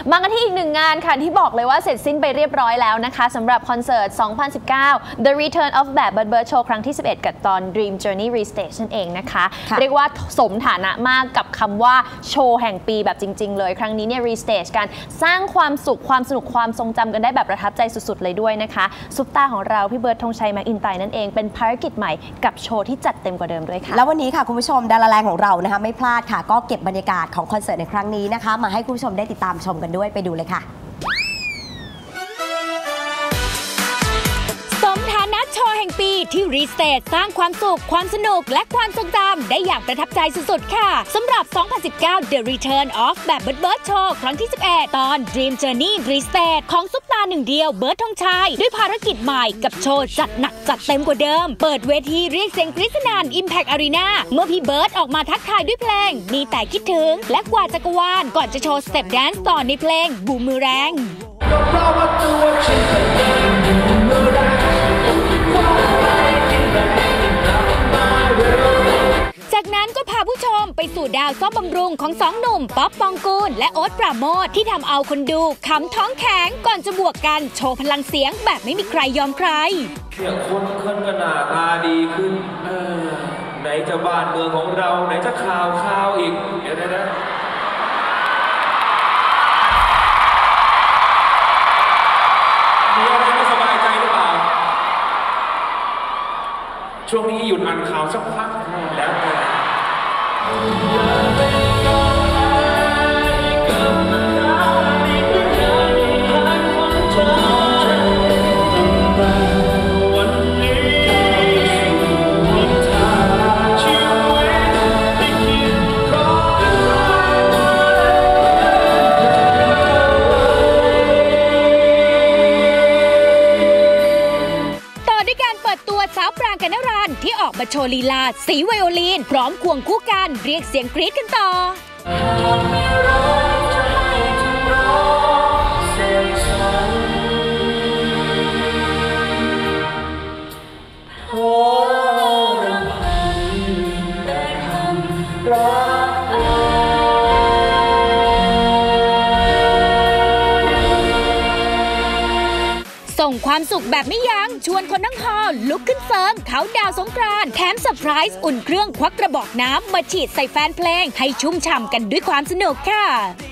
มากันที่อีกหนึ่งงานค่ะที่บอกเลยว่าเสร็จสิ้นไปเรียบร้อยแล้วนะคะสำหรับคอนเสิร์ต 2019 The Return of Bad Bird Bird Show ครั้งที่ 11 กับตอน Dream Journey Restage นั่นเองนะคะเรียกว่าสมฐานะมากกับคำว่าโชว์แห่งปีแบบจริงๆเลยครั้งนี้เนี่ย Restage กันสร้างความสุขความสนุกความทรงจำกันได้แบบประทับใจสุดๆเลยด้วยนะคะซุปตาของเราพี่เบิร์ดธงชัยแม็กอินไตนั่นเองเป็นภารกิจใหม่กับโชว์ที่จัดเต็มกว่าเดิมด้วยค่ะแล้ววันนี้ค่ะคุณผู้ชมดาราแรงของเรานะคะไม่พลาดค่ะก็เก็บบรรยากาศของคอนเสิร์ตในครั้งนี้นะคะมาให้คุณผู้ชมได้ติดตามชมกันด้วยไปดูเลยค่ะสมฐานะโชว์แห่งปีที่รีสเตทสร้างความสุขความสนุกและความทรงจำได้อย่างประทับใจสุดๆค่ะสำหรับ 2019 The Return of Bad Bird Bird Show ครั้งที่ 11 ตอน Dream Journey Restage ของซุปตาหนึ่งเดียวเบิร์ดธงชัยด้วยภารกิจใหม่กับโชว์จัดหนักจัดเต็มกว่าเดิมเปิดเวทีเรียกเสียงกรี๊ดสนั่น Impact Arena เมื่อพี่เบิร์ดออกมาทักทายด้วยเพลงมีแต่คิดถึงและกว่าจักรวาลก่อนจะโชว์สเต็ปแดนซ์ต่อในเพลงบูมเมอแรงจากนั้นก็พาผู้ชมไปสู่ดาวซ้อมบำรุงของสองหนุ่มป๊อปปองกูลและโอ๊ตปราโมทที่ทำเอาคนดูขำท้องแข็งก่อนจะบวกกันโชว์พลังเสียงแบบไม่มีใครยอมใครเพียงคนขึ้นก็หน้าตาดีขึ้นไหนจะบ้านเมืองของเราไหนจะข่าวอีกเดี๋ยวนะมีอะไรไม่สบายใจหรือเปล่าช่วงนี้หยุดอ่านข่าวสักพักแล้วสาวปรางกนรันที่ออกมาโชว์ลีลาสีไวโอลินพร้อมควงคู่กันเรียกเสียงกรี๊ดกันต่อส่งความสุขแบบไม่ยั้งชวนคนทั้งฮอลลุกขึ้นเซิร์งเขาดาวสงกรานต์แถมเซอร์ไพรส์อุ่นเครื่องควักกระบอกน้ำมาฉีดใส่แฟนเพลงให้ชุ่มฉ่ำกันด้วยความสนุกค่ะ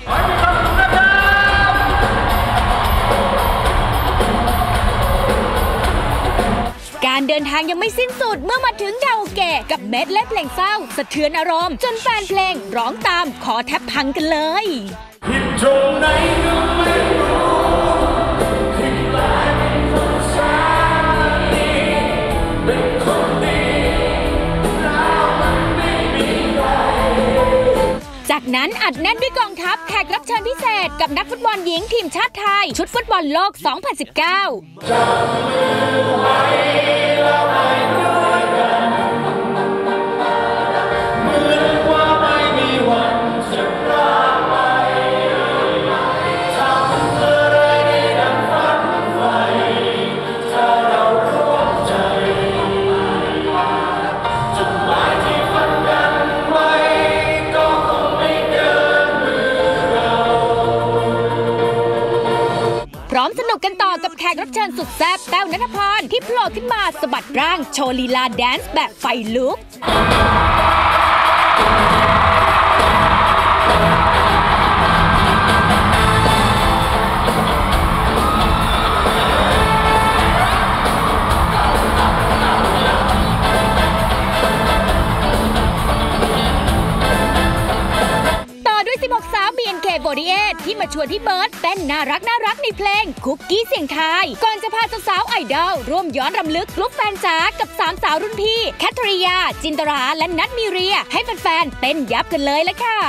การเดินทางยังไม่สิ้นสุดเมื่อมาถึงดาวเกะกับเม็ดและเพลงเศร้าสะเทือนอารมณ์จนแฟนเพลงร้องตามขอแทบพังกันเลยผิดตรงไหนก็ไม่รู้จากนั้นอัดแน่นด้วยกองทัพแขกรับเชิญพิเศษกับนักฟุตบอลหญิงทีมชาติไทยชุดฟุตบอลโลก พร้อมสนุกกันต่อกับแขกรับเชิญสุดแซ่บแต้วณัฐพรที่โผล่ขึ้นมาสะบัดร่างโชว์ลีลาแดนซ์แบบไฟลุก16 สาว BNK48 ที่มาชวนพี่เบิร์ดเต้นน่ารักในเพลงคุกกี้เสียงไทยก่อนจะพาสาวไอดอลร่วมย้อนรำลึกกรุ๊ปแฟนจ๋ากับ3 สาวรุ่นพี่แคทริยาจินตราและนัทมีเรียให้แฟนๆเต้นยับกันเลยละค่ะ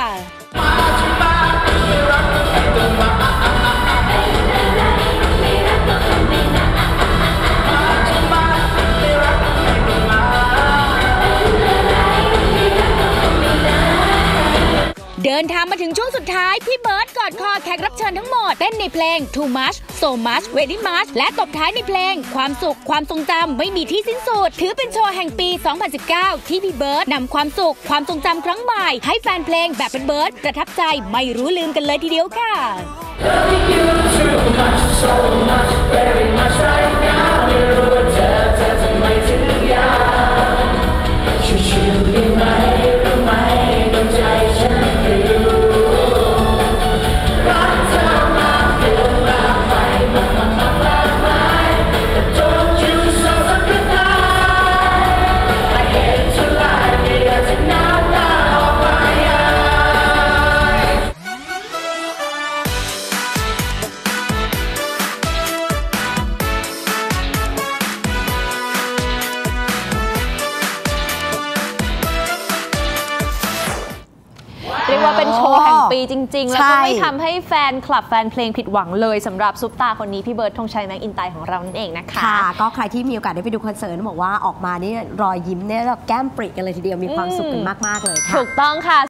เดินทางมาถึงช่วงสุดท้ายพี่เบิร์ดกอดคอแขกรับเชิญทั้งหมดเต้นในเพลง Too Much So Much Very Much และตบท้ายในเพลงความสุขความทรงจำไม่มีที่สิ้นสุดถือเป็นโชว์แห่งปี 2019 ที่พี่เบิร์ดนำความสุขความทรงจำครั้งใหม่ให้แฟนเพลงแบบเป็นเบิร์ดประทับใจไม่รู้ลืมกันเลยทีเดียวค่ะเรียกว่าเป็นโชว์แห่งปีจริงๆ แล้วก็ใช่ไม่ทำให้แฟนคลับแฟนเพลงผิดหวังเลยสำหรับซุปตาคนนี้พี่เบิร์ดธงชัยแม็กอินไตของเรานั่นเองนะคะค่ะก็ใครที่มีโอกาสได้ไปดูคอนเสิร์ตบอกว่าออกมานี่รอยยิ้มเนี่ยแบบแก้มปริกันเลยทีเดียวมีความสุขกันมากๆเลยค่ะถูกต้องค่ะ